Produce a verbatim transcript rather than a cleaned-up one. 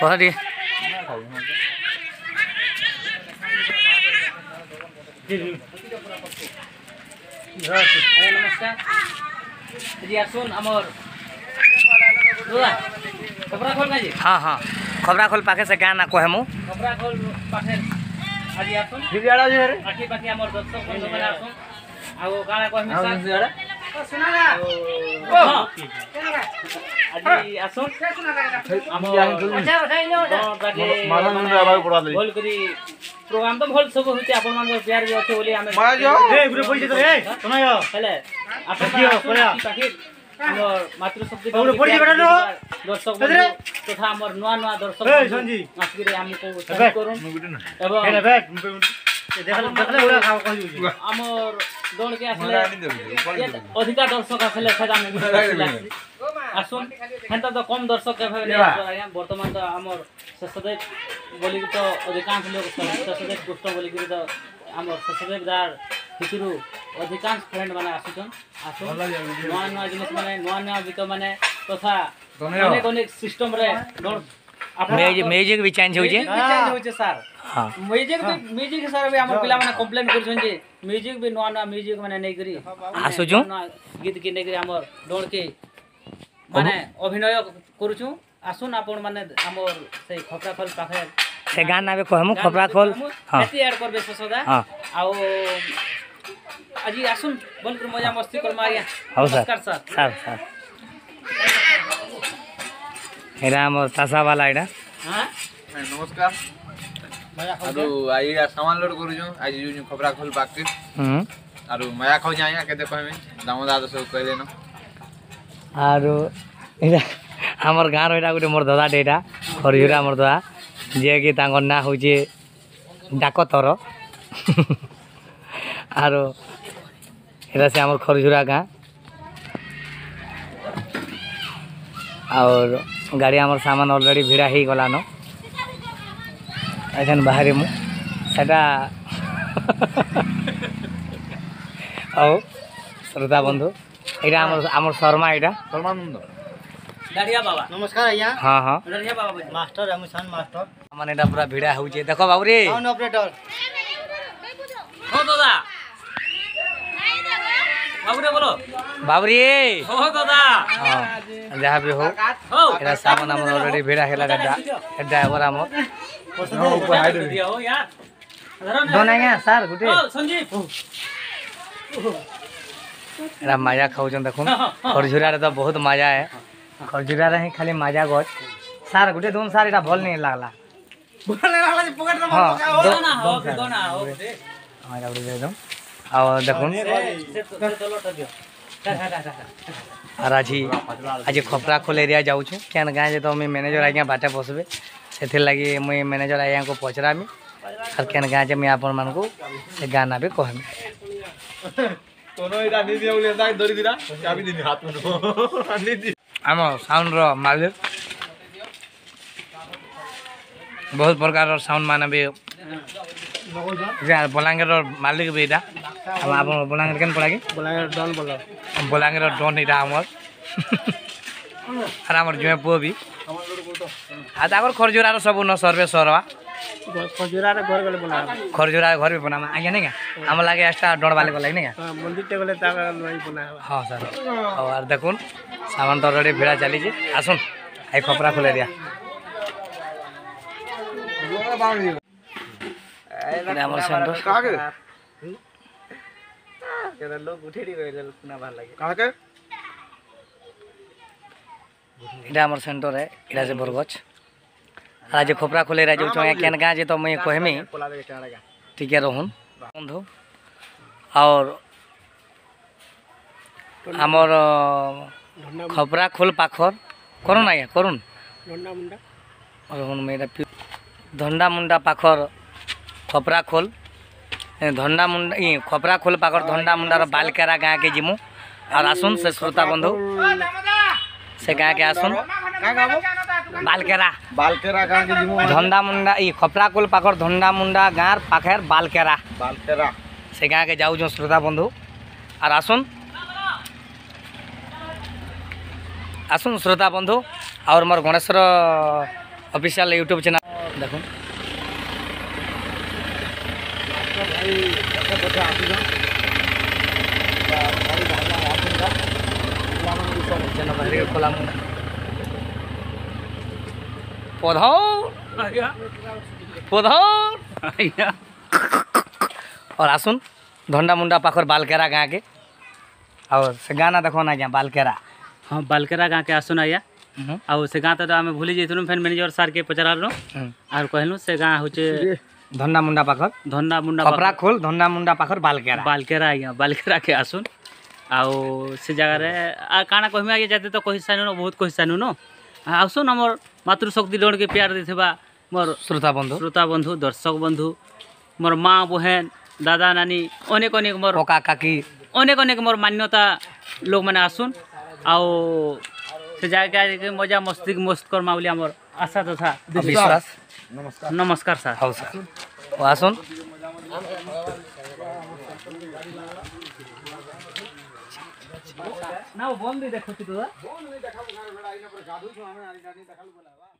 कह दी नमस्कार जी आसुन अमर खबरा खोल जी हाँ हाँ खबरा खोल पाखे से गाना कहे मु खबरा खोल पाखे आज आसुन भिडियाडा जे रे आखी पाखी अमर दर्शक बंधु माने आसुन आउ गाना कहमी आउ भिडियाडा सुना ना हां आज आसुन अमर अच्छा उठाइलो मारन मुंडा आबा पड़ा ले बोल करी प्रोग्राम तो भल सब होते आपन मान प्यार भी अछि बोली हमें मार जो ए गुरे पड़ी तो ए सुना यो हेले आपन पाखी हमर मातृशक्ति गुरे पड़ी बेटा लो दर्शक बंधु तथा हमर नवा नवा दर्शक ए संजी आखिरे हमको सपोर्ट करूं एवं हेले बैठ देखले देखले उड़ा खाओ कहि हमर दौड़ के आसले अधिका दर्शक आसले सदा में आसुन हेंता तो कम दर्शक के भाई आया वर्तमान तो हमर ससदेव बोली तो अधिकांश लोग ससदेव पुष्ट बोली तो हमर ससदेव दार हितरु अधिकांश फ्रेंड माने आसुछन आसुन नवा नवा जिनिस माने नवा नवा गीत माने तथा अनेक अनेक सिस्टम रे दौड़ म्यूजिक म्यूजिक भी चेंज हो जे चेंज हो जे सर हां म्यूजिक तो म्यूजिक सर भी हमर पिला माने कंप्लेन करछन जे म्यूजिक भी नवा नवा म्यूजिक माने नै करी आसुछु गीत के नै करी हमर दौड़ के माने अभिनय करूछु आसुन आपण माने हमर से खपरा खोल पाखे से गाना भी कहमु खपरा खोल हां एती ऐड करबे सदा हां आउ अजी आसुन बोल कर मजा मस्ती कर मारिया हां सर नमस्कार सर सर सर एरा हमर तासा वाला एडा हां नमस्कार आरो आइरा सामान लोड करू जो आज जो खबरा खोल पाके हम आरो माया खाउ जाया केते कहमे दामोदार सब कहले न आरो एरा हमर गार एटा गुटे मोर दादा डेटा खरियुरा मोर दादा जे कि तांगर ना होजे डाकतर आरो एरा से हमर खरियुरा गा और गाड़ी हमर सामान ऑलरेडी भिड़ा ही गला न एखन बाहरी मु सेटा औ श्रोता बंधु एटा हमर हमर शर्मा एटा सलमान डाढ़िया बाबा नमस्कार आया हां हां डाढ़िया बाबा मास्टर रमेशन मास्टर हमन एटा पूरा भिड़ा होजे देखो बाबू रे ऑन ऑपरेटर हो दादा बाबू रे बोलो बाबू रे हो दादा हां जहां भी हो हो एटा सामान हमर ऑलरेडी भिड़ा हेला गड्डा ड्राइवर हमर ऊपर हाइड दिया हो यार दोनाया सर गुटे ओ संजीव एरा मजा खाउजन देखो खरजुरा रे तो बहुत मजा है खरजुरा रे खाली मजा गज सर गुटे दोन सर एटा भल नहीं लागला बोले लागला पॉकेट में हां दो ना हो दो ना हो हां एटा दे दो आ देखो से तो लोट दियो और आज आज खपरा खोल एरिया जाऊँ क्या गाँ जे तो मैनेजर आज्ञा बाटे बसबे से लगी मुई मैनेजर आज्ञा को पचरामी और क्या गाँ जे मुई आपण मान को से गाना भी कहमी तोनो इरा नी दिया बोले दाई दरी दिरा चाबी दिनी हाथ में नी दी आम साउंड रो मालिक बहुत प्रकार साउंड माने भी बलांगीर मालिक भी इटा हम आप बलांगीर केन पड़ा बोला डन बोला बलांगीर डन इटा हमर और हमर जुए पुओ भी आ ताकर खरजुरा सब न सर्वे सरवा खजुरा रे घर गले बना खरजुरा घर भी बना आगे नहीं क्या हम लगे एक्स्ट्रा डोर वाले को लगे नहीं क्या मंदिर टे गले ता नहीं बना हाँ सर और देखुन सामान तो ऑलरेडी भिड़ा चली आसुन आई खपरा खोले दिया हमर सेंटर काके केना लोग उठेडी रहले पुना भाल लागे काके इटा हमर सेंटर है इटा से बरगछ आज खपरा खोले राजू चोया केन गां जे तो मैं कहमी ठीक है रहून बंधु और हमर खपरा खोल पाखर करुन आया करुन डंडा मुंडा रहून मेरा धंडा मुंडा पाखर खपरा खोल धंडा मुंडा ई खपरा खोल पाखर धंडा मुंडार बालकेरा गाँ के जिमु और आसुन से श्रोता बंधु से गाँ के आसुन बालकेरा बालकेरा गां के जिमु धंडा मुंडा ई खपरा खोल पाखर धंडा मुंडा गाँर पाखेर बालकेरा बालकेरा से गाँ के जाऊ जो श्रोता बंधु और आसुन आसुन श्रोता बंधु और मोर गणेशर অফিসিয়াল ইউটিউব চ্যানেল দেখুন খোলাম পধাও পধাও और आसुन धंडा मुंडा पाखर बालकेरा गाँ के और से गाना देखो ना क्या बालकेरा हाँ बालकेरा गाँ के आसुन आया ଆଉ ସେ ଗାଁ ତ ଆମେ ଭୁଲି ଯାଇଥିଲୁ ଫେନ୍ ମ୍ୟାନେଜର ସାର୍ କେ ପଚାରାଲୁ ଆର୍ କହିଲୁ ସେ ଗାଁ ହଉଛେ धंडा मुंडा पाखर ଧନ୍ଦା ମୁଣ୍ଡା खपरा खोल धंडा मुंडा पाखर बालकेरा ବାଲକେରା ଆଜ୍ଞା ବାଲକେରା କେ ଆସୁନ୍ ଆଉ ସେ ଜାଗାରେ ଆଉ କାଣା କହିମି ଆଜ୍ଞା ଯଦି ତ କହି ସାରିନୁ ବହୁତ କହି ସାରିନୁ ଆସୁନ୍ ଆମର୍ ମାତୃଶକ୍ତି ଲୋଡ଼କେ ପ୍ୟାର ଦେଇଥିବା ମୋର୍ श्रोता बंधु শ্ରୋତା ବନ୍ଧୁ ଦର୍ଶକ ବନ୍ଧୁ ମୋର୍ ମା ବହେନ ଦାଦା ନାନୀ ଅନେକ ଅନେକ ମୋର୍ कोका काकी ଅନେକ ଅନେକ ମୋର୍ ମାନ୍ୟତା ଲୋକମାନେ ଆସୁନ୍ ଆଉ ସେ ଜାଗାକେ ମଜା ମସ୍ତି ମସ୍ତ କର୍ମା ବୋଲି ଆମର୍ ଆଶା ତଥା विश्वास ନମସ୍କାର ସାର୍ हाउ सर और आसुन ନା ବନ୍ଦ ଦେଖୁଛି ଦାଦା